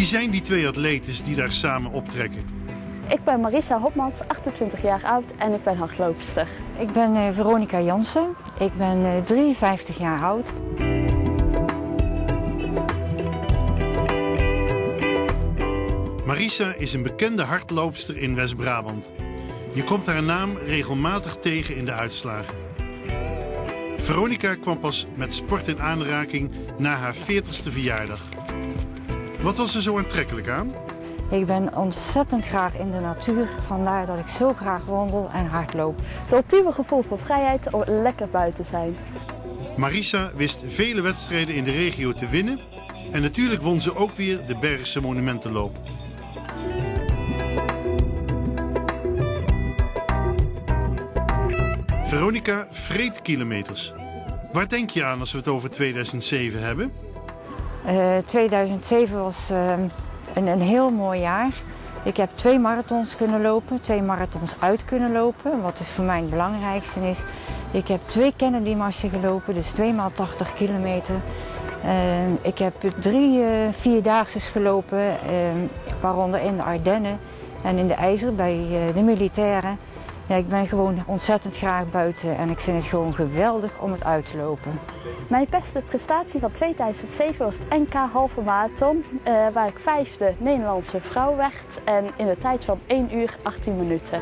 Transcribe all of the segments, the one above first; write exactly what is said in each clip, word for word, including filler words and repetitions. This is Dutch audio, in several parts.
Wie zijn die twee atletes die daar samen optrekken? Ik ben Marisa Hopmans, achtentwintig jaar oud en ik ben hardloopster. Ik ben uh, Veronica Jansen. Ik ben uh, drieënvijftig jaar oud. Marisa is een bekende hardloopster in West-Brabant. Je komt haar naam regelmatig tegen in de uitslagen. Veronica kwam pas met sport in aanraking na haar veertigste verjaardag. Wat was er zo aantrekkelijk aan? Ik ben ontzettend graag in de natuur, vandaar dat ik zo graag wandel en hardloop. Het ultieme gevoel van vrijheid om lekker buiten te zijn. Marisa wist vele wedstrijden in de regio te winnen en natuurlijk won ze ook weer de Bergse Monumentenloop. Veronica vreet kilometers. Waar denk je aan als we het over tweeduizend zeven hebben? Uh, tweeduizend zeven was uh, een, een heel mooi jaar. Ik heb twee marathons kunnen lopen, twee marathons uit kunnen lopen. Wat dus voor mij het belangrijkste is. Ik heb twee Kennedy-marsen gelopen, dus twee maal tachtig kilometer. Uh, ik heb drie uh, vierdaagses gelopen, uh, waaronder in de Ardennen en in de IJzer bij uh, de militairen. Ja, ik ben gewoon ontzettend graag buiten en ik vind het gewoon geweldig om het uit te lopen. Mijn beste prestatie van tweeduizend zeven was het N K halve marathon, uh, waar ik vijfde Nederlandse vrouw werd en in de tijd van één uur achttien minuten.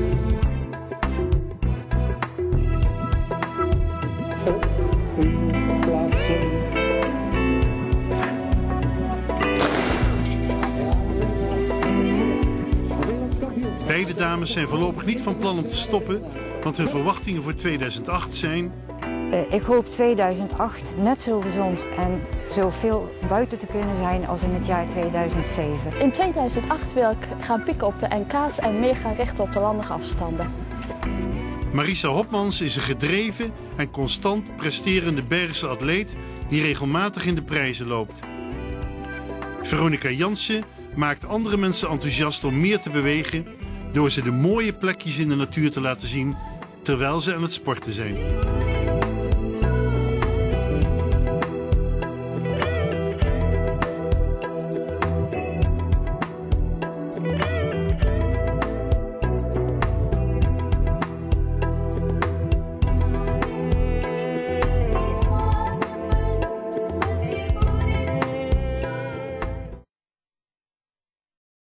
Beide dames zijn voorlopig niet van plan om te stoppen, want hun verwachtingen voor tweeduizend acht zijn... Ik hoop tweeduizend acht net zo gezond en zoveel buiten te kunnen zijn als in het jaar tweeduizend zeven. In tweeduizend acht wil ik gaan pieken op de N K's en meer gaan richten op de landige afstanden. Marisa Hopmans is een gedreven en constant presterende Bergse atleet die regelmatig in de prijzen loopt. Veronica Jansen maakt andere mensen enthousiast om meer te bewegen door ze de mooie plekjes in de natuur te laten zien terwijl ze aan het sporten zijn.